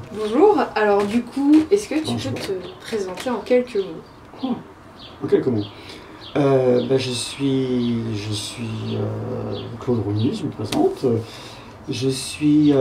Bonjour, alors du coup, est-ce que tu peux te présenter en quelques mots? En quelques mots. Je suis Claude Rouny, je me présente. Je suis,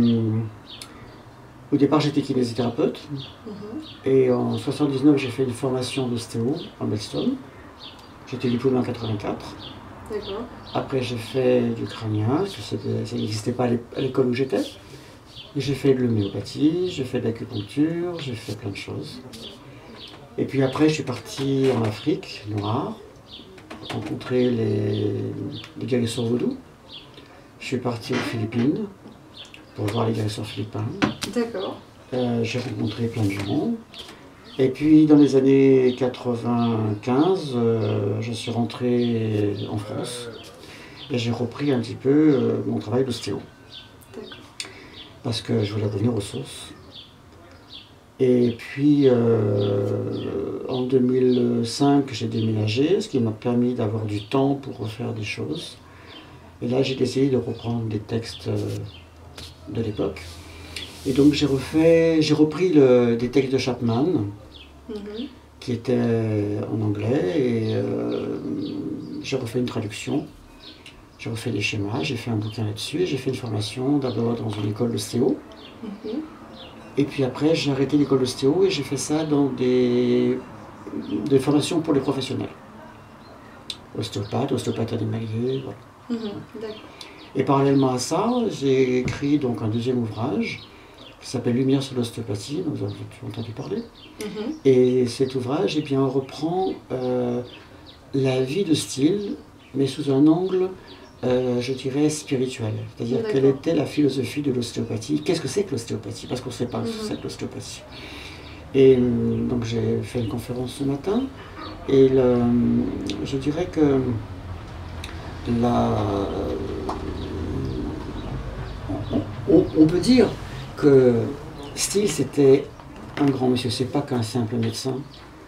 au départ j'étais kinésithérapeute et en 79 j'ai fait une formation d'ostéo à Boston. J'étais diplômé en 84. D'accord. Après j'ai fait du crânien, parce que ça n'existait pas à l'école où j'étais. J'ai fait de l'homéopathie, j'ai fait de l'acupuncture, j'ai fait plein de choses. Et puis après, je suis parti en Afrique noire, rencontrer les guérisseurs vaudou. Je suis parti aux Philippines pour voir les guérisseurs philippins. D'accord. J'ai rencontré plein de gens. Et puis dans les années 95, je suis rentré en France et j'ai repris un petit peu mon travail d'ostéo. D'accord. Parce que je voulais revenir aux sources. Et puis en 2005, j'ai déménagé, ce qui m'a permis d'avoir du temps pour refaire des choses. Et là, j'ai essayé de reprendre des textes de l'époque. Et donc, j'ai repris des textes de Chapman, qui étaient en anglais, et j'ai refait une traduction. J'ai refait des schémas, j'ai fait un bouquin là-dessus, et j'ai fait une formation d'abord dans une école d'ostéo. Et puis après, j'ai arrêté l'école d'ostéo et j'ai fait ça dans des formations pour les professionnels. Ostéopathe animalier, voilà. Et parallèlement à ça, j'ai écrit donc un deuxième ouvrage qui s'appelle Lumière sur l'ostéopathie, dont vous avez entendu parler. Et cet ouvrage, reprend la vie de style, mais sous un angle, je dirais, spirituel. C'est-à-dire quelle était la philosophie de l'ostéopathie. Qu'est-ce que c'est que l'ostéopathie? Parce qu'on ne sait pas ce que c'est que l'ostéopathie. Et donc j'ai fait une conférence ce matin, et je dirais que on peut dire que Steele c'était un grand monsieur, c'est pas qu'un simple médecin.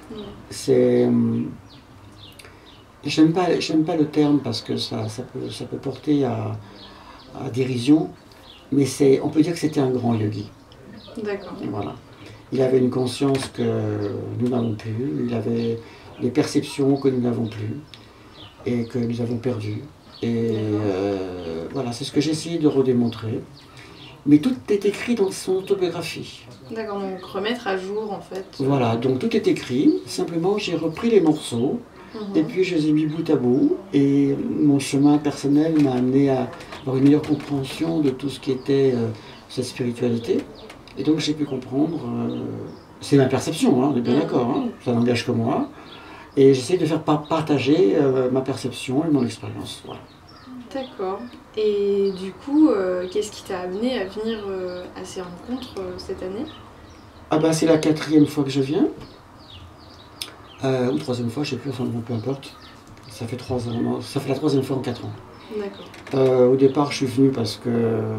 J'aime pas le terme parce que ça peut porter à dérision, mais on peut dire que c'était un grand yogi. D'accord. Voilà. Il avait une conscience que nous n'avons plus, il avait des perceptions que nous n'avons plus et que nous avons perdues. Et voilà, c'est ce que j'ai essayé de redémontrer. Mais tout est écrit dans son autobiographie. D'accord, donc remettre à jour en fait. Voilà, donc tout est écrit, simplement j'ai repris les morceaux. Et puis je les ai mis bout à bout, et mon chemin personnel m'a amené à avoir une meilleure compréhension de tout ce qui était cette spiritualité. Et donc j'ai pu comprendre, c'est ma perception, on est bien d'accord, ça n'engage que moi. Et j'essaie de faire partager ma perception et mon expérience. Voilà. D'accord. Et du coup, qu'est-ce qui t'a amené à venir à ces rencontres cette année? C'est la 4e fois que je viens. Ou 3e fois, je ne sais plus, enfin peu importe. Ça fait 3 ans, non, ça fait la 3e fois en 4 ans. D'accord. Au départ, je suis venu parce que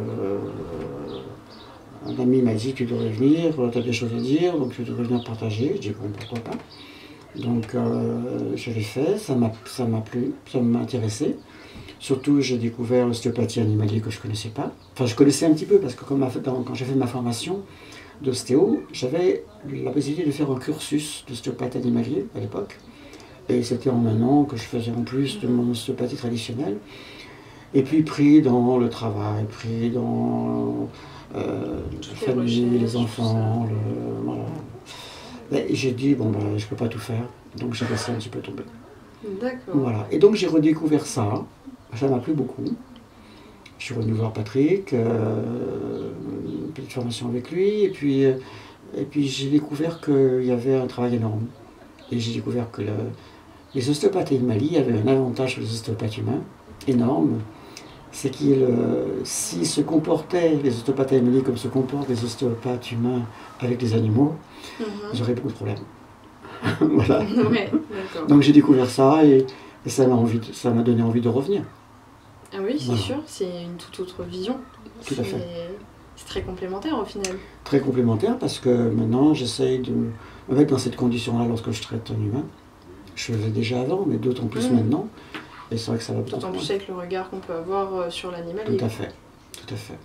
un ami m'a dit tu devrais venir, tu as des choses à dire, donc tu devrais venir partager. Je dis bon, pourquoi pas. Donc je l'ai fait, ça m'a plu, ça m'a intéressé. Surtout, j'ai découvert l'ostéopathie animalier que je ne connaissais pas. Enfin, je connaissais un petit peu parce que quand j'ai fait ma formation d'ostéo, j'avais la possibilité de faire un cursus d'ostéopathe animalier à l'époque. Et c'était en un an que je faisais en plus de mon ostéopathie traditionnelle. Et puis pris dans le travail, pris dans la famille, les enfants, voilà. Et j'ai dit, je ne peux pas tout faire, donc j'ai laissé un petit peu tomber. D'accord. Voilà. Et donc j'ai redécouvert ça m'a plu beaucoup. Je suis revenu voir Patrick, une petite formation avec lui, et puis j'ai découvert qu'il y avait un travail énorme. Et j'ai découvert que les ostéopathes animaliers avaient un avantage sur les ostéopathes humains énorme, c'est qu'ils s'ils se comportaient, les ostéopathes animaliers, comme se comportent les ostéopathes humains avec les animaux, ils auraient beaucoup de problèmes. Voilà. Ouais, donc j'ai découvert ça et ça m'a donné envie de revenir. Ah oui, c'est Voilà. sûr, c'est une toute autre vision. Tout à fait. C'est très complémentaire au final. Très complémentaire parce que maintenant j'essaye de me mettre dans cette condition-là lorsque je traite un humain. Je le faisais déjà avant, mais d'autant plus maintenant. Et c'est vrai que ça va beaucoup. D'autant plus avec le regard qu'on peut avoir sur l'animal. Tout à fait, tout à fait.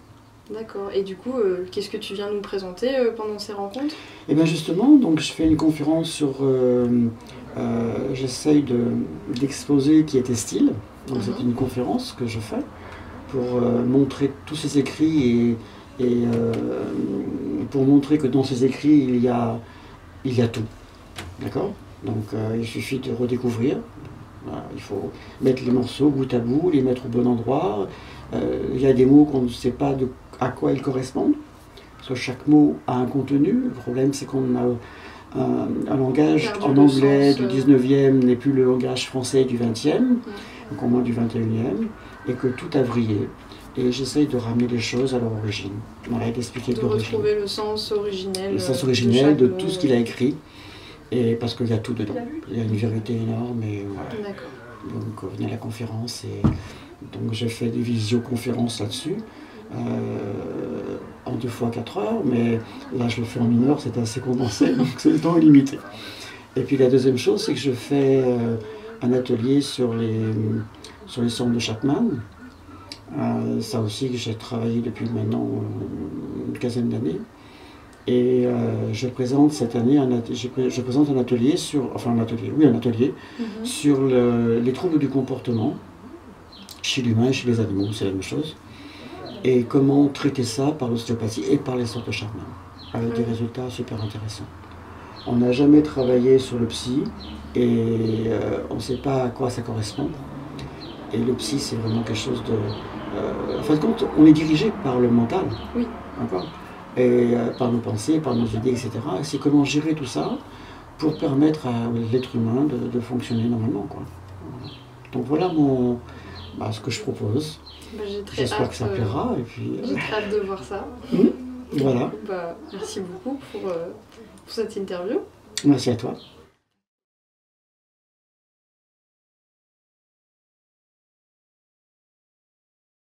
D'accord. Et du coup, qu'est-ce que tu viens nous présenter pendant ces rencontres? Et bien justement, donc je fais une conférence sur... j'essaye d'exposer qui était style. Donc c'est une conférence que je fais pour montrer tous ces écrits et pour montrer que dans ces écrits, il y a tout. D'accord? Donc il suffit de redécouvrir. Voilà, il faut mettre les morceaux bout à bout, les mettre au bon endroit. Il y a des mots qu'on ne sait pas à quoi ils correspondent. Parce que chaque mot a un contenu. Le problème, c'est qu'on a un langage en anglais du 19e n'est plus le langage français du 20e, donc au moins du 21e, et que tout a vrillé. Et j'essaye de ramener les choses à leur origine. Voilà, d'expliquer l'origine. De retrouver le sens originel. Le sens originel de tout ce qu'il a écrit. Et parce qu'il y a tout dedans. Il y a une vérité énorme. Et voilà. D'accord. Donc venez à la conférence. Et donc j'ai fait des visioconférences là-dessus. En 2 fois 4 heures. Mais là je le fais en 1 heure, c'est assez condensé. Donc le temps est limité. Et puis la deuxième chose, c'est que je fais un atelier sur les songs de Chapman. Ça aussi que j'ai travaillé depuis maintenant une quinzaine d'années. Et je présente cette année je présente un atelier sur sur les troubles du comportement chez l'humain et chez les animaux, c'est la même chose. Et comment traiter ça par l'ostéopathie et par les sortes de Chapman, avec des résultats super intéressants. On n'a jamais travaillé sur le psy et on ne sait pas à quoi ça correspond. Et le psy, c'est vraiment quelque chose de... en fin de compte, on est dirigé par le mental. Oui. D'accord ? Et par nos pensées, par nos idées, etc. Et c'est comment gérer tout ça pour permettre à l'être humain de fonctionner normalement, quoi. Donc voilà ce que je propose. J'espère que ça plaira. Et puis, j'ai très hâte de voir ça. Voilà. Merci beaucoup pour cette interview. Merci à toi.